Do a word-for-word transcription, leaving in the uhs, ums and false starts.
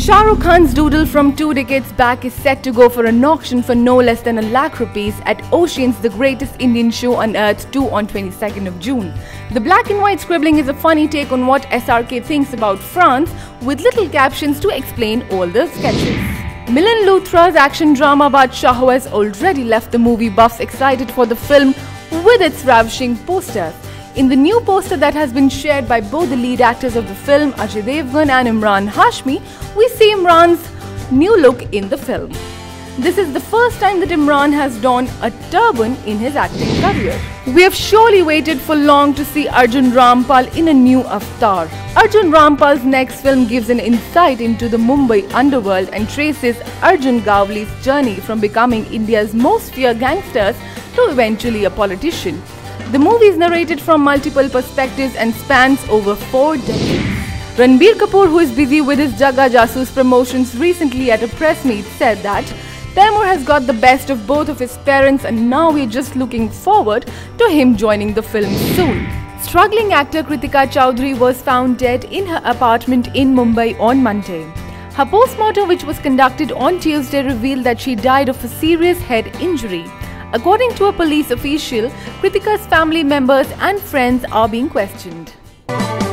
Shah Rukh Khan's Doodle from two decades back is set to go for an auction for no less than a lakh rupees at Ocean's The Greatest Indian Show on Earth two on twenty-second of June. The black and white scribbling is a funny take on what S R K thinks about France, with little captions to explain all the sketches. Milan Luthra's action drama Baadshaho has already left the movie buffs excited for the film with its ravishing posters. In the new poster that has been shared by both the lead actors of the film, Ajay Devgn and Emraan Hashmi, we see Imran's new look in the film. This is the first time that Imran has donned a turban in his acting career. We have surely waited for long to see Arjun Rampal in a new avatar. Arjun Rampal's next film gives an insight into the Mumbai underworld and traces Arjun Gawli's journey from becoming India's most feared gangsters to eventually a politician. The movie is narrated from multiple perspectives and spans over four decades. Ranbir Kapoor, who is busy with his Jaga Jasoos promotions, recently at a press meet said that Taimur has got the best of both of his parents and now we're just looking forward to him joining the film soon. Struggling actor Kritika Chaudhary was found dead in her apartment in Mumbai on Monday. Her postmortem, which was conducted on Tuesday, revealed that she died of a serious head injury. According to a police official, Kritika's family members and friends are being questioned.